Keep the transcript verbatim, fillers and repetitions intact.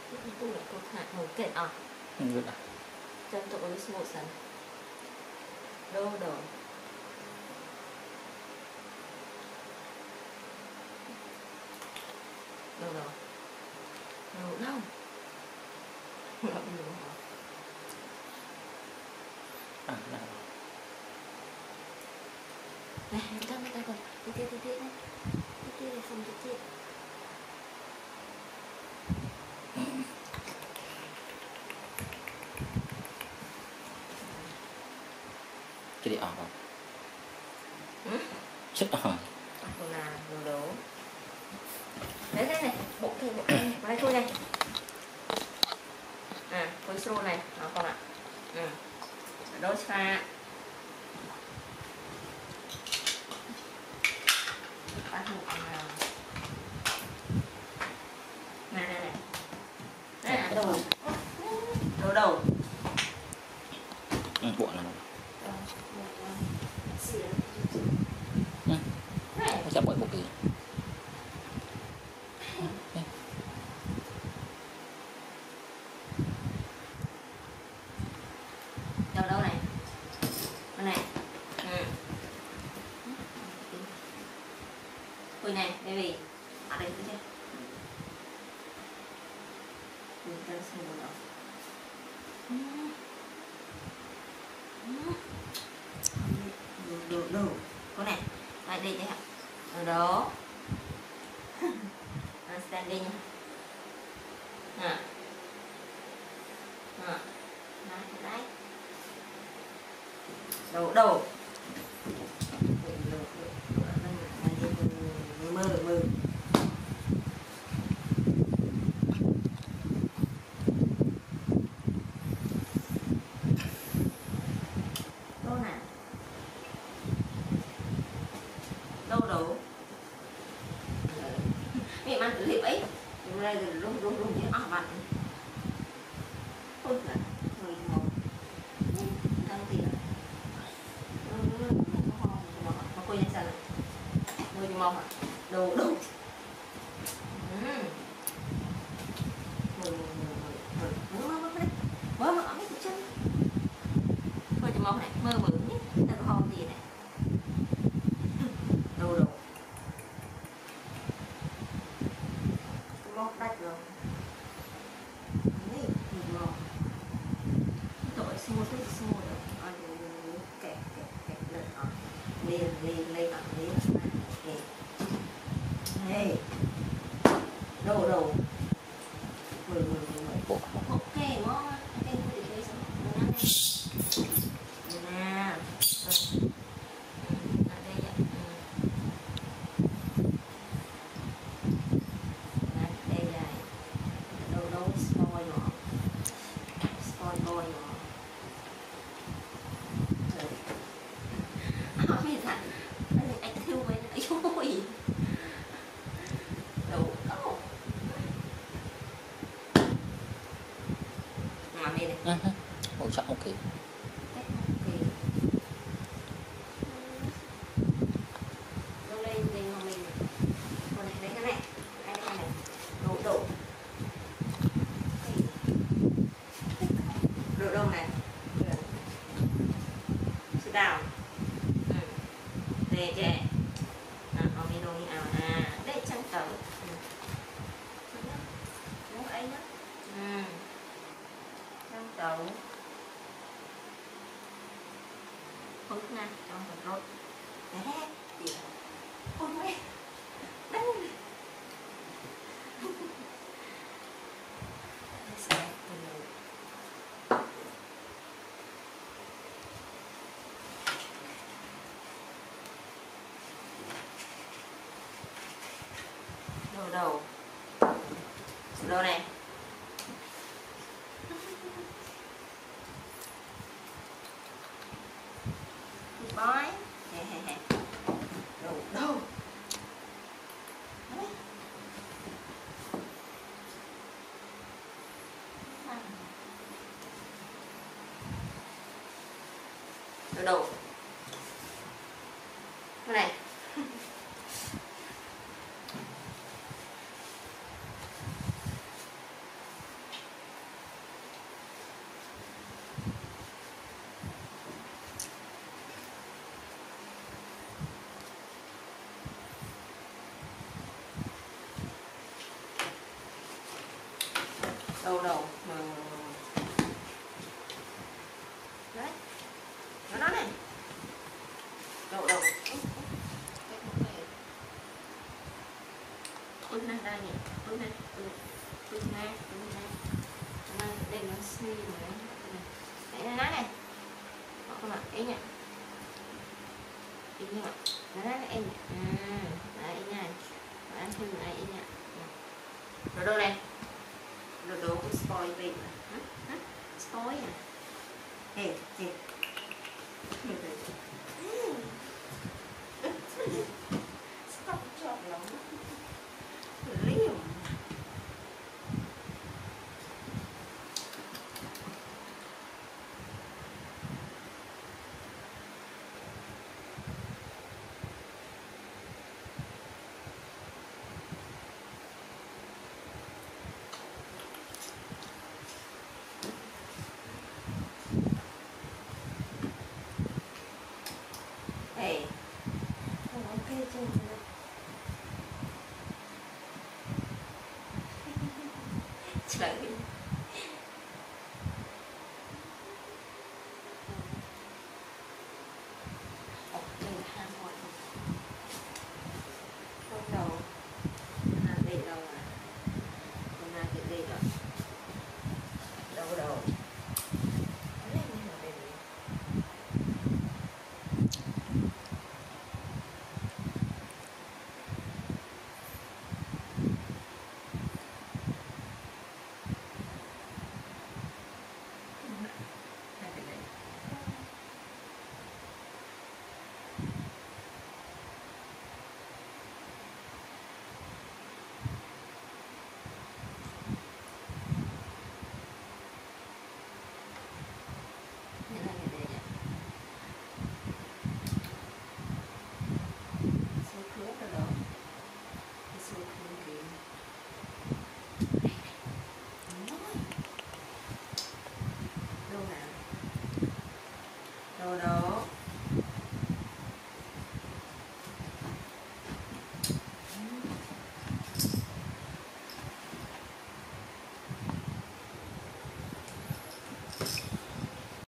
tu lại cột hạt ngồi kẹt à? Được à? Chân tụi với một sẵn. Đô đồ. Đâu rồi? Đâu đâu? Đâu rồi? À, nào. Này, em cho người ta còn tí tí tí tí này. Tí tí này không tí tí. Cái đi ở không? Ừ? Chết ở. Đồ là đồ đố. Đấy đây này, bộ thêm bộ thêm vào đây thôi này. À, khối sô này, nó còn ạ. Ừ. Đốt pha. Bắt một con nào. Này này này. Đây là đồ. Đồ đầu. Ừ, bộ nào. Ừ. Nó chạm bởi một cái. Đâu đâu này. Con này. Ừ. Ui này, baby. Ở đây cứ chưa? Mình ta xem đồ đâu. Đồ đồ đồ. Con này. Lại đây đây hả? Ở đó. Standing nha. À. À. Đấy, đấy. Đồ đồ. Mơ mơ. Đâu nào? Đâu đâu? Mẹ mang thử ấy. Rồi đây rồi rung rung rung chứ ỏng bạn. Ôi là người ngồi. Đang gì à? Mà cô nhân sao này? Người mong à? Đồ đồ. Mơ mơ ấm cái chân. Cô cho mong này, mơ mơ nhé. Ta có hôn gì này. Đồ đồ. Mọc đạch rồi. Này, nhìn mọc. Tội xua tới xua rồi. Anh kẹt kẹt kẹt lên ở. Lên lên lên ở lên. Kẹt. Hey. Đồ đồ. Mười mười mười mười. Ok, ngon. Em có thể lấy xong. Đồ năn đây. Đồ nà. Ở đây ạ. Đây là đồ đồ spoil nhỏ. Spoil boy nhỏ. Hỏi mình thật. Anh thiêu với nó. Ôi. Đồ đồ. Mà mình này. Hỗ trợ một cái. Đâu đây đây mà mình. Còn này đấy cái này. Đây cái này. Đồ đồ. Đồ đâu này. Sit down. Ừ. Đây trẻ. À, có mình đồ như nào à. Đây trăng tấu. Ừ. Đúng ấy nhá. Ừ. Trăng tấu. Hút nha, trong một rốt. Đấy, gì đó. Ôi mẹ. Đấy. Sẽ từ đầu. Đầu đầu. Đầu này. Boy. Đầu đầu. Đầu đầu. Cái này. đâu đâu mà đấy nó nói này đâu đâu út này đây nhỉ út này út này út này này đây nó xì này đấy nó nói này họ không ạ ấy nhỉ ý nhỉ nó nói em nhỉ à đấy nha ăn thêm này ý nhỉ rồi đâu này rồi đâu có spoil về hả hả spoil à hey hey stop chọc lắm liều hey không ok chưa trời